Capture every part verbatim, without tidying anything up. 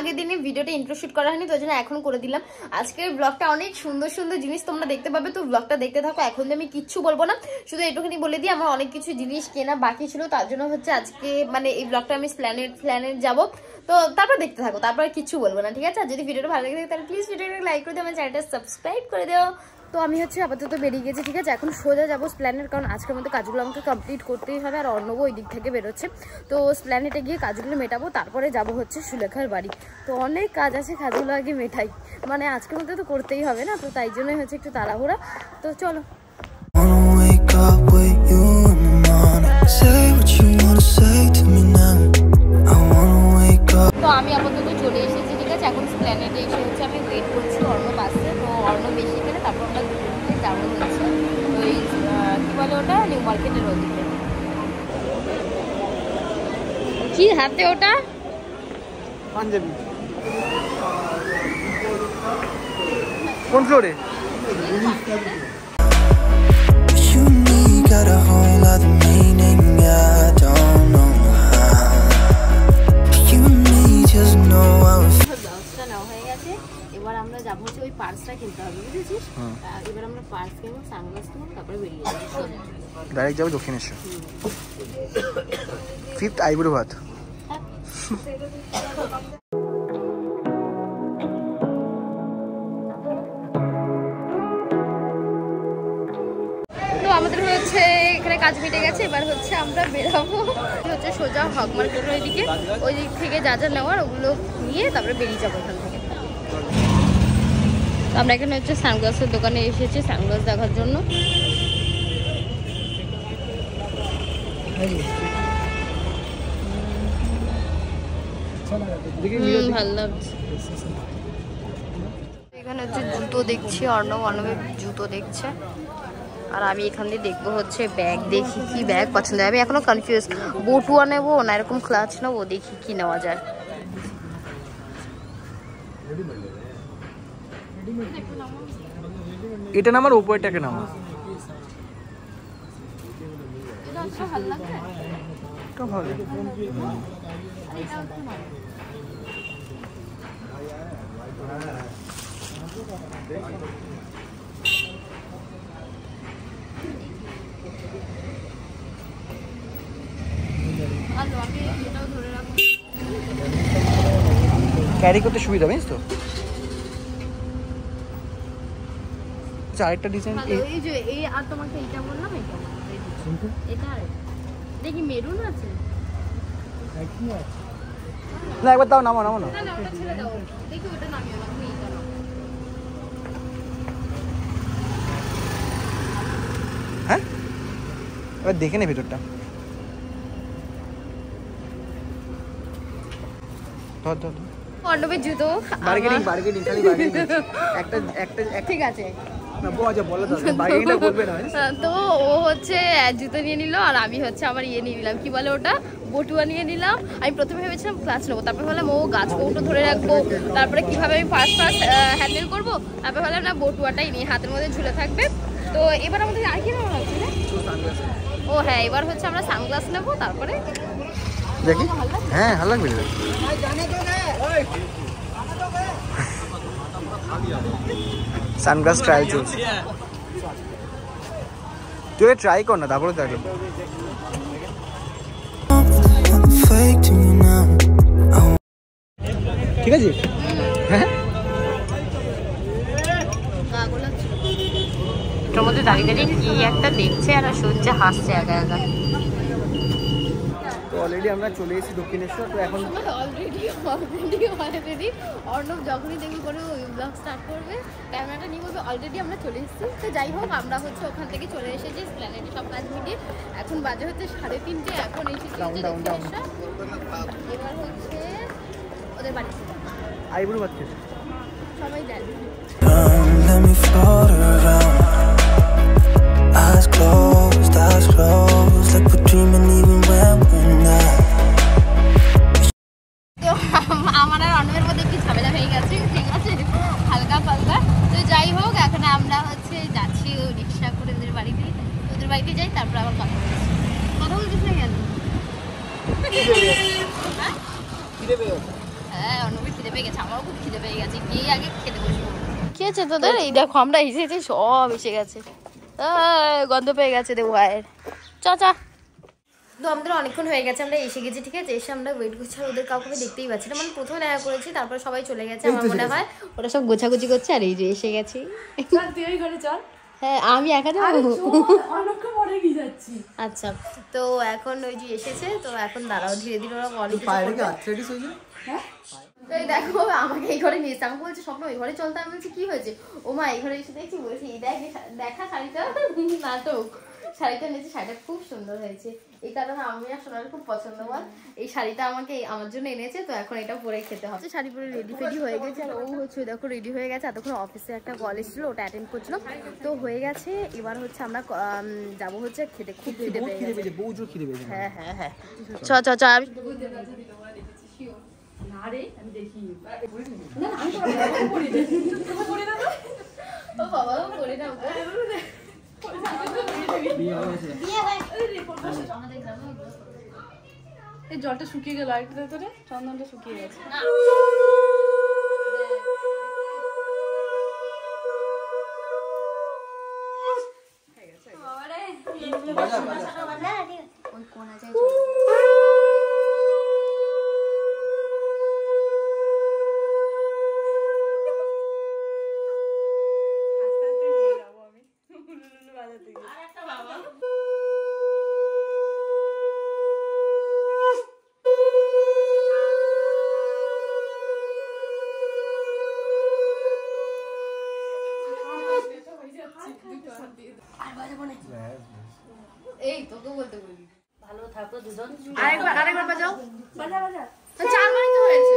আগের দিনে ভিডিওটা ইন্ট্রো শুট করা হয়নি, তো জন্য এখন করে দিলাম। আজকের ব্লগটা অনেক সুন্দর সুন্দর জিনিস তোমরা দেখতে পাবে, তো ব্লগটা দেখতে থাকো। এখন তো আমি কিচ্ছু বলবো না, শুধু এটুখানি বলে দিই আমার অনেক কিছু জিনিস কেনা বাকি ছিল, তার জন্য হচ্ছে আজকে মানে এই ব্লগটা আমি প্ল্যানেট প্ল্যানেট যাবো। তো তারপর দেখতে থাকো, তারপর কিচ্ছু বলবো না, ঠিক আছে? আর যদি ভিডিওটা ভালো লাগে তাহলে প্লিজ ভিডিওটা লাইক করে দিও, আমার চ্যানেলটা সাবস্ক্রাইব করে দিও। তো আমি হচ্ছে আপাতত বেরিয়ে গেছি, ঠিক আছে? এখন সোজা যাবো স্প্ল্যানেট, কারণ আজকের মধ্যে কাজগুলো আমাকে কমপ্লিট করতেই হবে। আর অর্ণব ওই দিক থেকে বেরোচ্ছে, তো স্প্ল্যানেটে গিয়ে কাজগুলো মেটাবো, তারপরে যাবো হচ্ছে সুলেখার বাড়ি। তো অনেক কাজ আছে, কাজগুলো আগে মেটাই, মানে আজকের মধ্যে তো করতেই হবে না, তো তাই জন্যই হচ্ছে একটু তাড়াহুড়া। তো চলো। তো আমি আপাতত চলে এসেছি, ঠিক আছে? এখন স্প্ল্যানেটে এসে হচ্ছে আমি ওয়েট করছি অর্ণব আসছে। তো অর্ণব বেশি গেলে তারপর আমরা দুপুরে যাবো হচ্ছে ওই কী বলে ওটা, নিউ মার্কেটের ওদিকে। কি হাতে ওটা? পাঞ্জাবি। কোন ফ্লোরে? এবার আমরা যাবো হচ্ছে ওই পার্সটা কিনতে হবে, বুঝেছিস? এবার আমরা পার্স কিনবো, সানগ্লাস কিনবো, তারপরে বেরিয়ে যাবো, ডাইরেক্ট যাবো দক্ষিণেশ্বর। ফিফথ আইবুড়োভাত। তো আমাদের হচ্ছে এখানে কাজ মিটে গেছে, এবার হচ্ছে আমরা বেরাবো হচ্ছে সোজা হক মার্কেটের ওই দিকে, ওই দিক থেকে যা যা নেওয়ার ওগুলো নিয়ে তারপরে বেরিয়ে যাবো এখান থেকে। তো আমরা এখানে হচ্ছে সানগ্লাসের দোকানে এসেছি সানগ্লাস দেখার জন্য। ভালো লাগছে। এখানে হচ্ছে জুতো দেখছি, অর্ণব অর্ণবের জুতো দেখছে, আর আমি এখান দিয়ে দেখবো হচ্ছে ব্যাগ, দেখি কি ব্যাগ পছন্দ হয়। আমি এখনো কনফিউজ, বটুয়া নেবো না এরকম ক্লাচ নেবো, দেখি কি নেওয়া যায়। এটা নামার উপরটাকে নামা, এটা ভালো লাগছে, এটা ভালো। ক্যারি করতে সুবিধা, জানিস তো? আরেকটা ডিজাইন এই যে এই, আর তোমাকে এইটা বললাম, এটা এটা আর দেখি মেরুন আছে না, একবার দাও, নামো নামো না, না ওটা ছেড়ে দাও, দেখি ওটা নামিও না, তুমি এইটা নাও। হ্যাঁ এবার দেখে নে ভিতরটা। ধর ধর অর্ণবের জুতো, বার্গেনিং বার্গেনিং খালি বার্গেনিং, একটা একটা ঠিক আছে না বলা বলা দাও, বার্গেনিংটা বলবে না। তো ও হচ্ছে জুতো নিয়ে নিল, আর আমি হচ্ছে আবার ইয়ে নিয়ে নিলাম, কি বলে ওটা, বটুয়া নিয়ে নিলাম। আমি প্রথমে ভেবেছিলাম ক্লাচ নেবো, তারপরে ভাবলাম ও গাছ কৌটো ধরে রাখবো, তারপরে কিভাবে আমি ফার্স্ট ফার্স্ট হ্যান্ডেল করবো, তারপরে ভাবলাম না বটুয়াটাই নিয়ে হাতের মধ্যে ঝুলে থাকবে। তো এবার আমাদের আর কি নেওয়া হচ্ছে, ও হ্যাঁ এবার হচ্ছে আমরা সানগ্লাস নেবো, তারপরে দেখি। হ্যাঁ ভালো লাগবে। সানগ্লাস ট্রায়াল চলছে, তুই ট্রাই কর না, তারপরে দেখো। ঠিক আছে, হ্যাঁ এটার মধ্যে দাঁড়িয়ে দাঁড়িয়ে কি একটা দেখছে আর শুনছে, হাসছে একা একা। তো অলরেডি আমরা চলে এসেছি দক্ষিণেশ্বর। তো এখন অলরেডি অলরেডি অলরেডি অর্ণব যখনই দেখবি করে ওই ব্লগ স্টার্ট করবে, ক্যামেরাটা নিয়ে বলবে অলরেডি আমরা চলে এসেছি। তো যাই হোক, আমরা হচ্ছে ওখান থেকে চলে এসেছি স্প্ল্যানেডে সব কাজ মিটিয়ে। এখন বাজে হচ্ছে সাড়ে তিনটে, এখন এসেছি দক্ষিণেশ্বর। এবার হচ্ছে ওদের বাড়ি আইবুড়োভাত খেতে সবাই জানে। Eyes closed, eyes closed, like we're dreaming even when we're not. তো আমার আর অন্যের মধ্যে একটু ঝামেলা হয়ে গেছে, ঠিক আছে, হালকা পালকা। তো যাই হোক, এখন আমরা হচ্ছে যাচ্ছি রিক্সা করে ওদের বাড়িতে, ওদের বাড়িতে যাই, তারপর আবার কথা বলছি। কথা বলছিস না কেন? হ্যাঁ অন্যবি খিদে পেয়ে গেছে, আমারও খুব খিদে পেয়ে গেছে, গিয়ে আগে খেতে বসবো। কি আছে তোদের? এই দেখো আমরা এসেছি, সব এসে গেছে, গন্ধ পেয়ে গেছে দেবো ভাইয়ের। চ চ। তো আমাদের অনেকক্ষণ হয়ে গেছে, আমরা এসে গেছি, ঠিক আছে। এসে আমরা ওয়েট করছি, আর ওদের কাউকে দেখতেই পাচ্ছি না, মানে প্রথমে দেখা করেছি, তারপরে সবাই চলে গেছে আমার মনে হয়, ওরা সব গোছাগুছি করছে, আর এই যে এসে গেছি। হ্যাঁ আমি একা যাবো। আচ্ছা তো এখন ওই যে এসেছে, তো এখন দাঁড়াও ধীরে ধীরে ওরা অনেক দেখো আমাকে এই ঘরে নিয়েছে, আমাকে বলছে স্বপ্ন ওই ঘরে চলতে, আমি বলছি কি হয়েছে, ও মা এই ঘরে এসে দেখছি, বলছি এই দেখ দেখা শাড়িটা নাটক, শাড়িটা নিয়েছে, শাড়িটা খুব সুন্দর হয়েছে, এই কারণে আমি আর সোনার খুব পছন্দ হয়, এই শাড়িটা আমাকে আমার জন্য এনেছে, তো এখন এটা পরে খেতে হবে। শাড়ি পরে রেডি ফেডি হয়ে গেছে, আর ও হচ্ছে দেখো রেডি হয়ে গেছে, এতক্ষণ অফিসে একটা কল এসেছিল, ওটা অ্যাটেন্ড করছিলাম, তো হয়ে গেছে। এবার হচ্ছে আমরা যাবো হচ্ছে খেতে, খুব খিদে পেয়ে গেছে। হ্যাঁ হ্যাঁ হ্যাঁ চ চ চ। জলটা শুকিয়ে গেল, আরেকটু ভেতরে চন্দনটা শুকিয়ে গেছে। এই তোকে বলতে বলি ভালো থাকো দুজন। আরেকবার আরেকবার বাজাও, বাজা বাজা। চারবারই তো হয়েছে।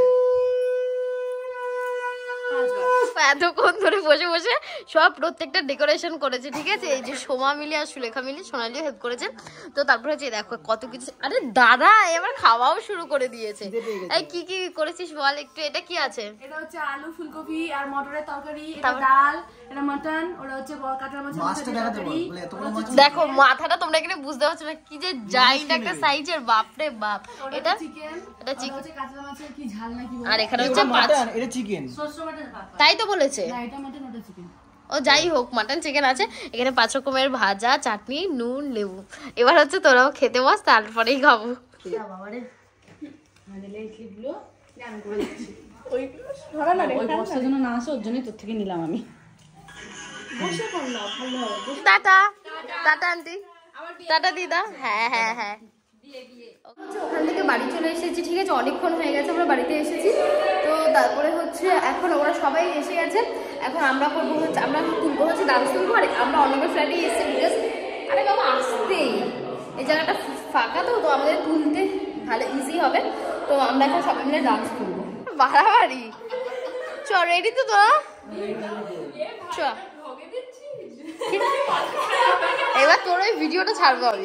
এতক্ষণ ধরে বসে বসে সব প্রত্যেকটা ডেকোরেশন করেছে, ঠিক আছে। এই যে সোমা মিলি আর সুলেখা মিলি, সোনালিও হেল্প করেছে। তো তারপরে হচ্ছে দেখো কত কিছু, আরে দাদা এবার খাওয়াও শুরু করে দিয়েছে। এই কি কি করেছিস বল একটু, এটা কি আছে? এটা হচ্ছে আলু ফুলকপি আর মটরের তরকারি, এটা ডাল, এটা মাটন, ওটা হচ্ছে কাতলা মাছের তরকারি। দেখো মাথাটা তোমরা এখানে বুঝতে পারছো না, কি যে জাইন্ট একটা সাইজের, বাপ রে বাপ। এটা চিকেন, এটা চিকেন, হচ্ছে কাতলা মাছের কি ঝাল নাকি বলে, আর এখানে হচ্ছে মাছ, এটা চিকেন, শস্য বাটার ভাত। তাই তো বলেছে। না এটা মাটন, ওটা চিকেন। ও যাই হোক, মাটন চিকেন আছে এখানে, পাঁচ রকমের ভাজা, চাটনি, নুন, লেবু। এবার হচ্ছে তোরাও খেতে বস, তারপরেই খাবো। বাবারে মানে এই ক্লিপগুলো আমি করে দিচ্ছি, ওই ভালো না রে, ওই বস্তার জন্য না আসে, ওর জন্যই তোর থেকে নিলাম আমি। বসে কর না, ভালো হবে। টাটা টাটা আন্টি, টাটা দিদা। হ্যাঁ হ্যাঁ হ্যাঁ ওখান থেকে বাড়ি চলে এসেছি, ঠিক আছে। অনেকক্ষণ হয়ে গেছে আমরা বাড়িতে এসেছি, তো তারপরে হচ্ছে এখন ওরা সবাই এসে গেছে, এখন আমরা করবো হচ্ছে আমরা তুলবো হচ্ছে ডান্স তুলবো, আর আমরা অনেকের ফ্ল্যাটে এসেছি বিকজ আরে বাবা আসতেই এই জায়গাটা ফাঁকা, তো তো আমাদের তুলতে ভালো ইজি হবে, তো আমরা এখন সবাই মিলে ডান্স তুলবো। বাড়াবাড়ি চ, রেডি তো তোরা? চ এবার তোর ওই ভিডিওটা ছাড়বো আমি।